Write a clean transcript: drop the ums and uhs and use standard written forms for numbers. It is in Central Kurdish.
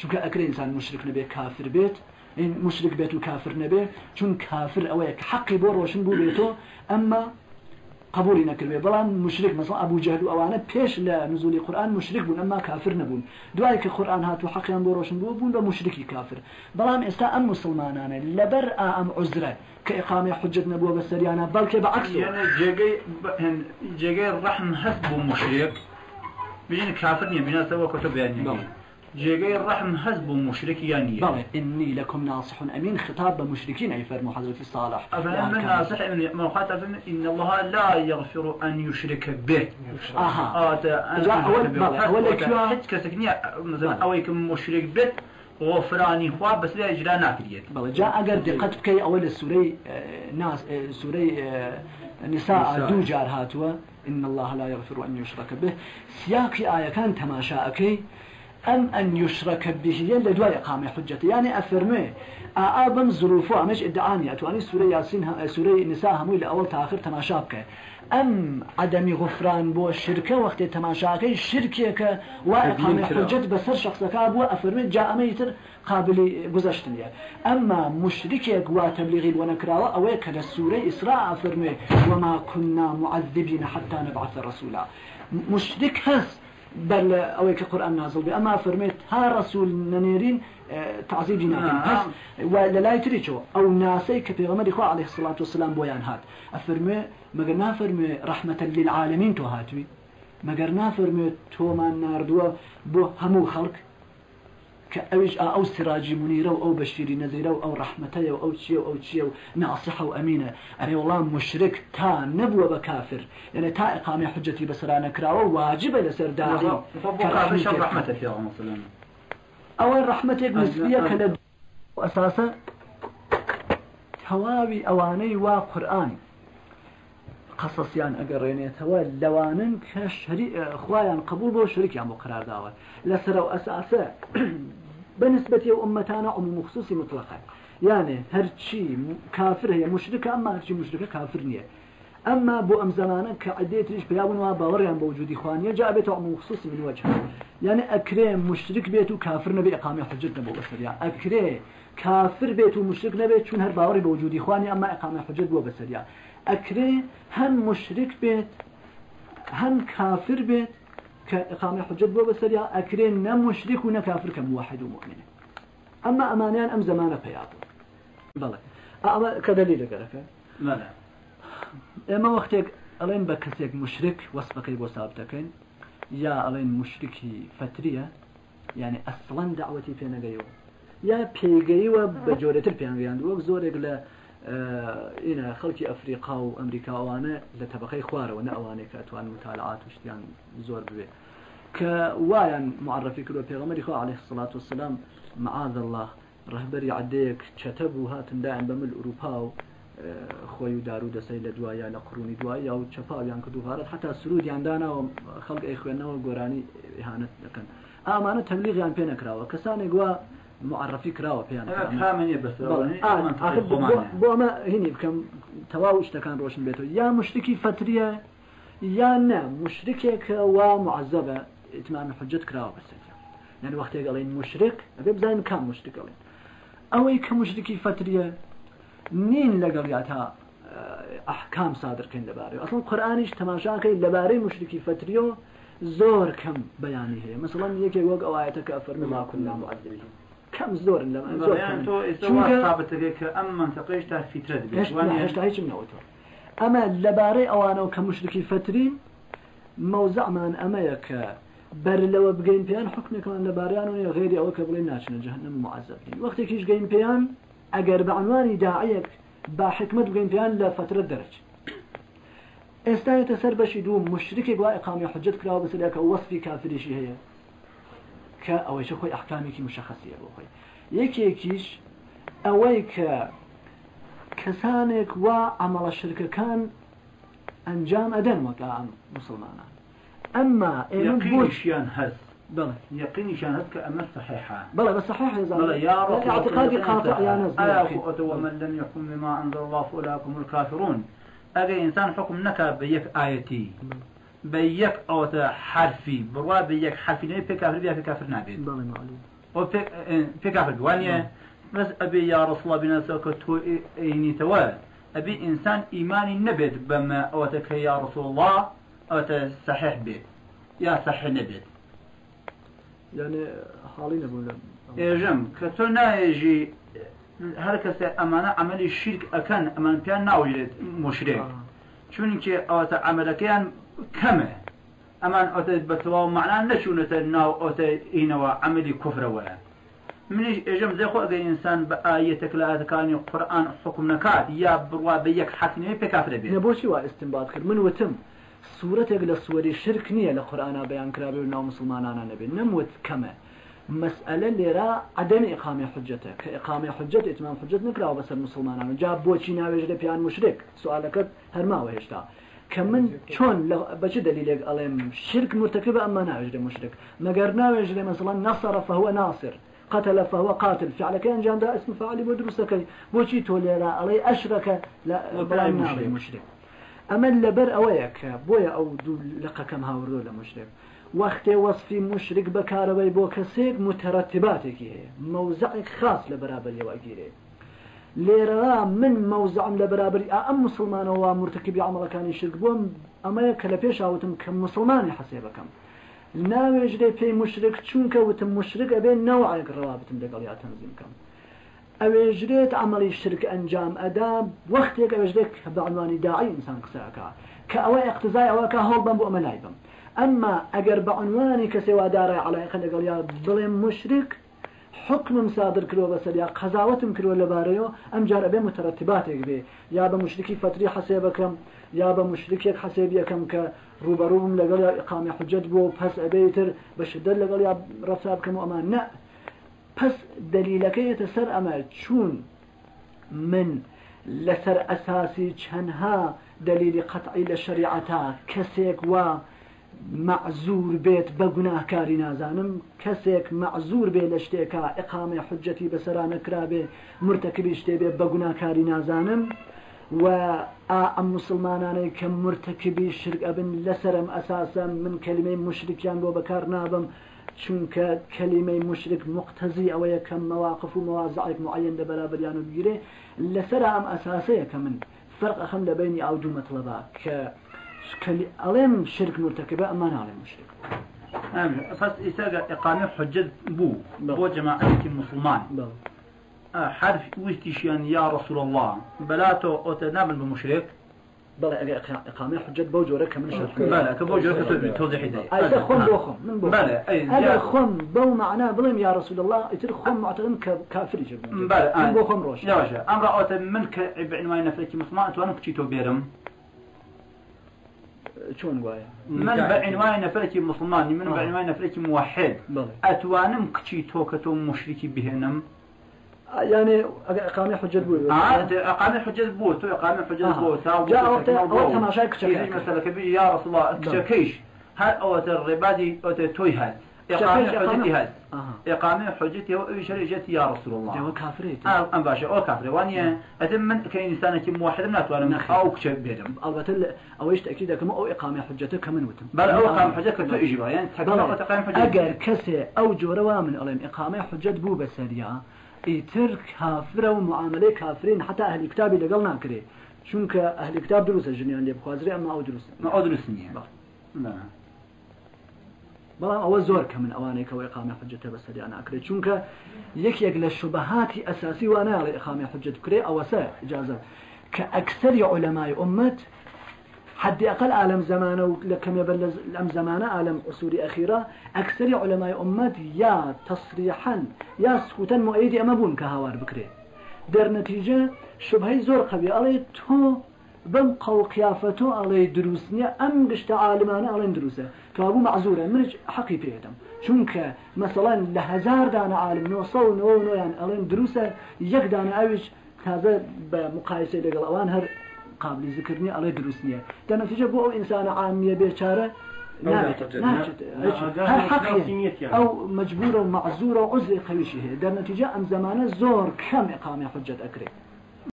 چونکە ئەکرێ ئینسان مشرک نەبێ کافر بێت مشرك بيت وكافر نبي چون كافر اويك حقي بو روشن بو بيتو اما قبولي نكربي بلان مشرك مثلا ابو جهل وانا بيش لنزول القران مشرك بون اما كافر نبون دوايك القران هاتو حقيا بو روشن بو بون بمشركي كافر بلان استا ام مسلمانان لبر ام عذره كاقامه حجه نبوه بسريانا بلكي بعكسه يعني جيجي الرحم حسب مشرك بين كافر ني بين سوا كتب يعني جيجي الرحم حسب مشرك يعني بلى إني لكم ناصح أمين خطاب بمشركين أي فرموا حضرة الصالح أفهم من ناصح مخاطب إن الله لا يغفر أن يشرك به حتى كسكنية مثلا أويكم مشرك به غفراني خواب بس لا إجراء ناكريت بلى جاء أجر دقت بكي أول السوري ناس سوري نساء دو جار هاتوا إن الله لا يغفر أن يشرك به سياق آية كان تماشاكي أن يشرك به لدواء إقامة حجته يعني أفرمي أعظم ظروفه مش ادعانيات وأني سورة ياسين سورة نساء همو إلى أول تآخر تماشاك أم عدم غفران بو الشركة وقت تماشاك شركك وإقامة حجة بسر شخصك أبو أفرمي جاء ميتر قابل جزشتنيا أما مشركك وتبليغي ونكراوة أويك للسورة إسراء أفرمي وما كنا معذبين حتى نبعث رسولا مشرك هس بل أويك القرآن نازل بي أما فرميت ها رسول ننيرين تعذيبنا بس ولا لا يتريشو أو ناسي كبيغمر إخوة عليه الصلاة والسلام بويان هات أفرمي مقرنا فرمي رحمة للعالمين تو هاتوي مقرنا فرمي تو ما ناردوا بو همو خلق كأويش أو سراجي منيرة أو بشيري نذيرة أو رحمتي أو شيء ناصحة وأمينة أري والله مشرك تا نبوة بكافر يعني تا إقامة حجتي بسرانا كراوة واجبة لسر داعي رحمتك يا الله مثلا أو رحمتك نسبية كلا أساسا هواوي أواني وقرآن قصصيان أقرينيت هوا لوانن كشريك خوايان قبول بو شريك يعني قرار داوة لسروا أساسا بالنسبة لأمتنا عموم خصوصي مطلقة يعني هرشي كافر هي مشركة أما هرشي مشركة كافر نية أما بو أم زمانا كعدية ريش بيابون وباوريان بوجود إخوانية جاء بيته عموم خصوصي من وجه يعني أكري مشرك بيته كافر نبي إقامة حجتنا بو بسريع أكري كافر بيته مشرك نبي چون هر باوري بوجود إخواني أما إقامة حجت بو بسريع أكري هم مشرك بيت هم كافر بيت كإقامة حجت بو بسريع أكري نم مشرك ونكافر كموحد ومؤمن أما أمانيان أم زمانة بيابو بلى أما كدليل قرأك لا اما وقتك الين بكسيك مشرك وصفك يبو ثابتكين يا الين مشركي فتريه يعني اصلا دعوتي فينا جايو يا بيجيو بجوره البيانغيان وك زورك ل إنا خلقي أفريقيا وأمريكا وأنا لتبقي خواره وأنا أواني كأتوان مطالعات وشتيان زور بيه كوايان معرفي كله بيغمر إخوة عليه الصلاة والسلام معاذ الله رهبري عديك كتبوا هاتن دائم بمل أوروبا خوي دارو دسي لدوايا لقروني دوايا وشفاء يعني كدوفارات حتى السرود عندنا وخلق إخواننا وقراني إهانة لكن أمانة تبليغ يعني بينا كراوة كساني قوا معرفي كراوة بينا كامنية بس بو أما هني بكم تواوش تكان روشن بيتو يا مشركي فترية يا نعم مشركك ومعذبة إتمام حجة كراوة بس يعني وقت يقالين مشرك أبي بزين كان مشرك قالين أوي كمشركي فترية نين لقلياتها أحكام صادر كين لباري أصلا القرآنيش تماشاكي لباري مشركي فتريو زور كم بياني هي مثلا يكي وقع آياتك أفرمي ما كنا معذبين كم زور لما زور يعني تو استوى ثابتك كأما تقيشتها في ترد هشتا هيش منوتو أما لباري أوانو كمشركي فترين موزع من أمايك بر لو بقين بيان حكمك من لباريان غيري أو كبلين ناشنا جهنم معذبين وقتك يش قين بيان اگر بعنوان داعيك با حكمت بقين بيان لفترة درج استاية تسر بشي دوم مشركي قوى إقامة حجت كلاو بس لك وصفي كافري شي هي كأويش أخوي أحكامك مشخصية بأخوي يكيش أويك كسانك وعمل الشركة كان أنجام أدن وكا مسلمانا أما يقينش ينهز بلى يقيني كانت كأمر صحيحة بلى بس صحيح يا زلمة يا رب اعتقادي قاطع يا ناس ومن لم يحكم بما أنزل الله فأولئك هم الكافرون أجي إنسان حكم نكا بيك آيتي بيك أو حرفي بروا بيك حرفي نبي كافر بيك كافر نبي بلى معلوم في كافر دوانية بس أبي يا رسول الله بنا سوكتو إني توال أبي إنسان إيماني نبت بما أوتك يا رسول الله أوت صحيح بيت يا صحيح نبت يعني حالينا بقول جم كتونا يجي هركس أمانة عمل الشرك أكان أمان كان ناوي مشرك شون كي أوت عمل كان كم أمان أوت بتوا معناه نشون تناو أوت إنوا عملي كفر ولا من يجم زي خو أي إنسان بآية لا كان القرآن حكم نكات يا بروا بيك حسني بكافر بيه نبوشي واستنباط كر من وتم سورة يقول سورة الشرك نية للقرآن بيان كرابي وناو مسلمان أنا نبي نموت كما مسألة لرا عدم إقامة حجته كإقامة حجة إتمام حجة نكرا بس المسلمان أنا جاب بوشي ناوي بيان مشرك سؤالك هرما وهشتا كمن شون بجد دليل علم شرك مرتكب أما ناوي مشرك مجر ناوي مثلا نصر فهو ناصر قتل فهو قاتل فعل كان جان ده اسم فاعل بدرسك بوشي تولي علي أشرك لا بلا مشرك أما اللبر أويك بويا أو لقى كم هاوردو لمشرك وقت وصفي مشرك بكاربي بو كسيك مترتباتك موزعك خاص لبرابر يواجيري ليرا من موزع لبرابر أم مسلمان هو مرتكب عمل كان يشرك بوم أما يكلفيش أوتم كمسلمان حسيبكم ناوي يجري في مشرك چونك وتم مشرك أبين نوعك روابط لقل يا تنظيم كم أو يجريت عمل الشرك أنجام أداب وقتك أو يجريك بعنوان داعي إنسان قساكا كأوي اقتزاي أو كهول بمبو أملايبم أما أجر بعنواني كسوا داري على قل يا ظلم مشرك حكم صادر كرو بس يا قزاوتم كرو لباريو أم جار أبين مترتباتك بي يا بمشركي فتري حسيبكم يا بمشركيك حسيبيكم كروبروم لقال إقامة حجة بو بس أبيتر بشدل لقال يا رسابكم وأمان نا بس دليلك يتسر أما شون من لسر أساسي كانها دليل قطعي لشريعتا كسيك ومعزور بيت بقناه كاري نازانم كسيك معزور بي لشتيكا إقامة حجتي بسران كرابي مرتكبي شتيبي بقناه كاري نازانم وأم مسلماناني كمرتكبي شرك أبن لسرم أساسا من كلمة مشركيان بو بكار نابم چونك كلمة مشرك مقتزي أو يكم مواقف ومواضع معين لبرابر يعني بيجري لسرم أساسية كمن فرق أخم بين أوجه مطلبات ألم شرك مرتكبة أما نعلم مشرك فس إساقة إقامة حجة بو جماعة المسلمان حرف ويستيشيان يا رسول الله بلاتو أتنابل بمشرك بلى إقامة حجة بوجورة كمن شرك بلى كبوجورة توضيح ده أي خم بوخم من بوخم بلى أي خم بو معناه بلهم يا رسول الله يتر خم معتقد كافر جبنا بلى من بوخم روش يا باشا أمر أت منك بعنوان نفسك مسلمان وأنا كتيتو بيرم شون قاية من بعنوان نفسك مسلمان من بعنوان نفسك موحد أتوانم كتيتو كتو مشركي بهنم يعني إقامة حجة بو إقامة حجة بو تو إقامة حجة بو جاء وقت ما شايك شكل مثلا كبير يا رسول الله كشكيش هل أوت الربادي أوت توي هاد إقامة حجتي هاد إقامة حجتي هو شريجتي يا رسول الله جو كافريت أم باشا أو كافر وانيا أتم من كإنسان كم موحد من أتوانا أو كشبيرم البته أو إيش تأكيد كم أو إقامة حجته كمن وتم بل أو إقامة حجتك تو إجبار يعني تحكي إقامة حجتك أجر كسي أو جورا من ألين إقامة حجة بو بسريعة يترك كافر ومعاملة كافرين حتى أهل الكتاب اللي قلنا كريه شونك أهل الكتاب دروس الجنيان اللي بخوازري أما أو دروس ما أو دروس نية لا بلا أو زور كمن أوانيك وإقامة حجته بس اللي أنا أكريه شونك يك للشبهات أساسي وأنا على إقامة حجة كريه أو ساء إجازة كأكثر علماء أمة حد أقل عالم زمانه لكم يبلغ الأم زمانه عالم عصوري أخيرة أكثر علماء أمة يا تصريحا يا سكوتا مؤيدي أما بون كهوار بكري در نتيجة شبهي زور قبي علي تو بمقى وقيافته علي دروسني أم قشت عالمانه علي دروسه فأبو معزورة منج حقي بيتم شونك مثلا لهزار دانا عالم نوصو نو يعني علي دروسه يك دانا أوج هذا بمقايسة لقل أوان هر قابل ذكرني على دروسني ده نتيجة بو إنسان عامية بيشارة ناجد حقيقي أو مجبورة ومعزورة وعزة قويشة ده نتيجة أم زمانة زور كم إقامة حجة أكري